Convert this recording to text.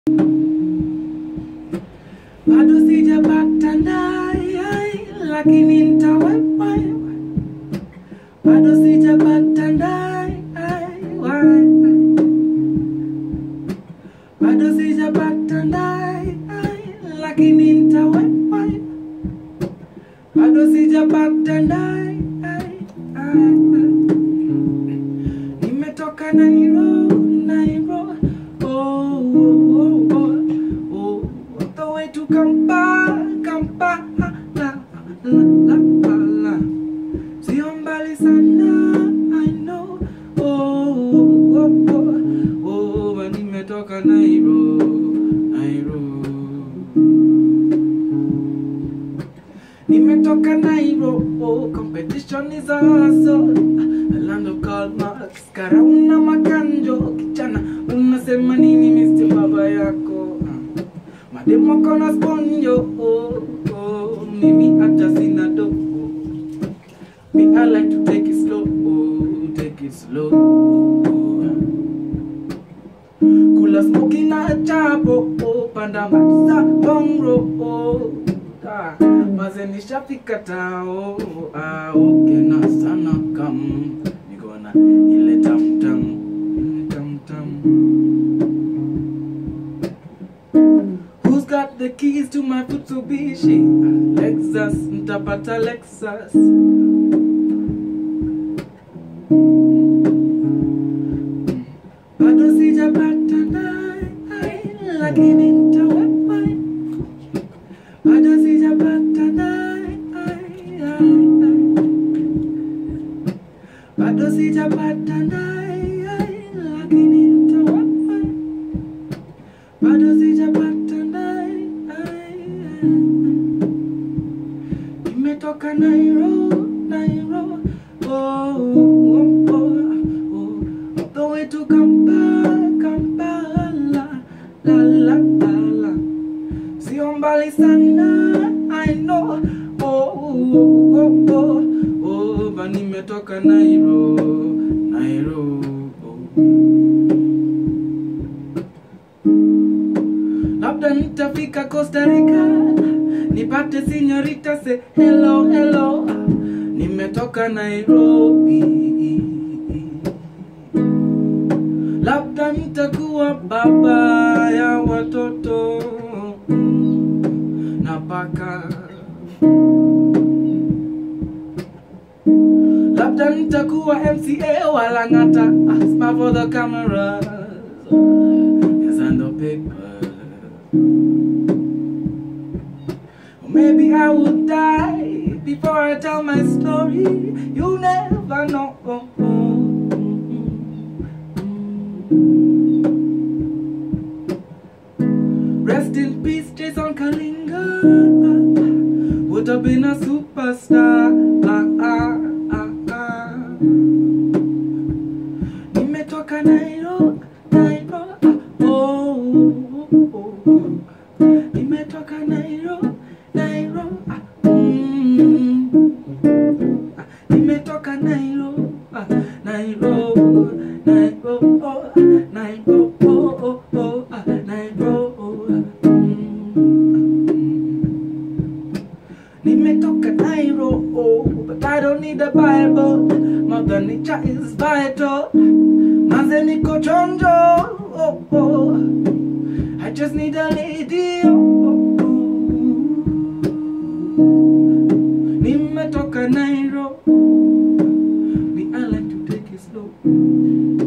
Bado sijapata ndai, lakini nitawepa. Bado sijapata ndai, bado sijapata ndai, lakini nitawepa. Bado sijapata ndai, nimetoka Nairo, Nairo, the way to Kampala, sio mbali sana, I know, nimetoka Nairo, Nairo, nimetoka Nairo, competition is a hustle, a land of cold marks, kara una makanjo, kichana, unasema nini Mr. Baba yako, mademo kona sponjo, mimi hata sina dogo, me I like to take it slow, take it slow, kula smoking na chapo, panda matza bongro, maze nishafika tao, kena sana kam, nikona ile tam tam, tam tam. Who's got the keys to my Mitsubishi? Lexus, ntapata Lexus. Bado sijapata ndai, lakini nitawepa. Bado sijapata ndai, bado sijapata ndai, lakini nitawepa. Bado sijapata ndai, nimetoka Nairo, Nairo, the way to Kampala, la, sio mbali sana, I know, but nimetoka Nairo, Nairo, labda nitafika Costa Rica, nipate señorita say hello, hello, nimetoka Nairobi. Labda nitakuwa baba ya watoto na paka. Labda nitakuwa MCA wala ngata, smile for the cameras, yes and the paper. Maybe I would die before I tell my story. You never know. Rest in peace, Jason Kalinga. Would have been a superstar. Nimetoka Nairo, Nairo, nimetoka Nairo, Nairo, nimetoka Nairo, Nairo, Nairo, Nairo, Nairo, nimetoka Nairo, but I don't need a Bible. Mother Nature is vital. Maze nikochonjo, I just need a lady. Nimetoka Nairo, me I like to take it slow.